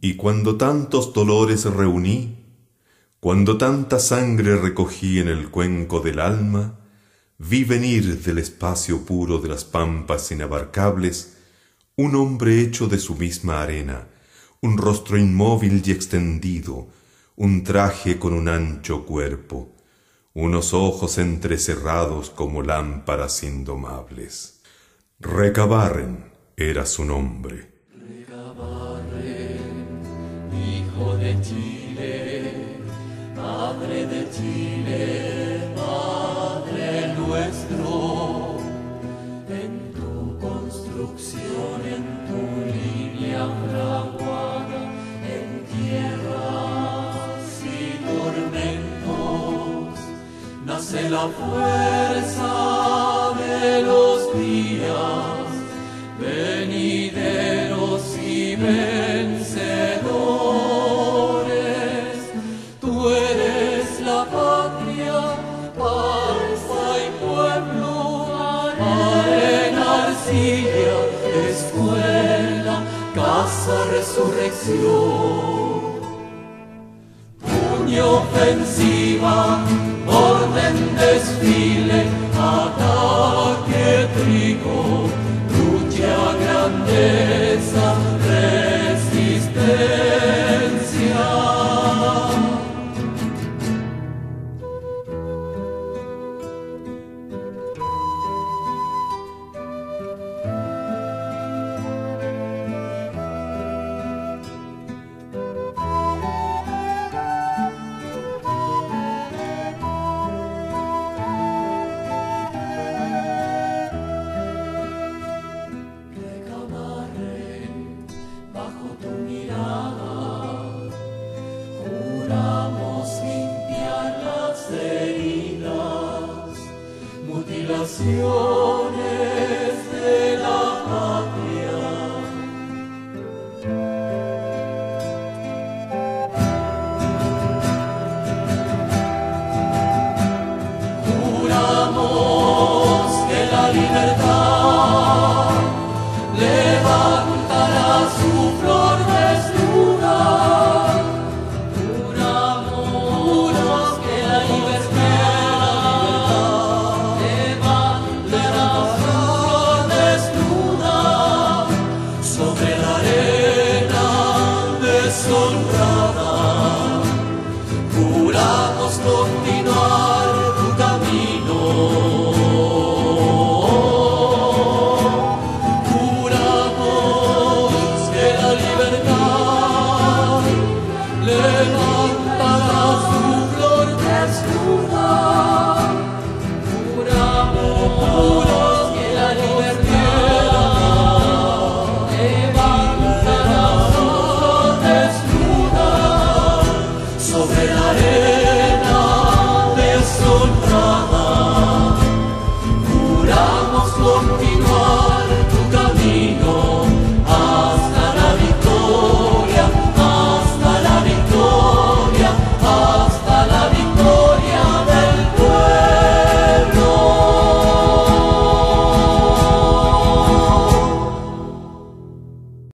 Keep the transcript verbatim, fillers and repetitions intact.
Y cuando tantos dolores reuní, cuando tanta sangre recogí en el cuenco del alma, vi venir del espacio puro de las pampas inabarcables un hombre hecho de su misma arena, un rostro inmóvil y extendido, un traje con un ancho cuerpo, unos ojos entrecerrados como lámparas indomables. Recabarren era su nombre. Hijo de Chile, Padre de Chile, Padre nuestro, en tu construcción, en tu línea fraguada, en tierras y tormentos, nace la fuerza de los días venideros y vencedores. Tú eres la patria, paz y pueblo, arena, arcilla, escuela, casa, resurrección. Puño, ofensiva, orden, desfile, ataque, trigo, lucha, grandeza, resistencia. Mutilaciones de la patria. Juramos que la libertad levantará su flor desnuda. Juramos que la libertad deshonrada. Juramos continuar tu camino. Juramos que la libertad levantará su flor desnuda. Juramos que la libertad levantará su flor desnuda sobre la arena de sol.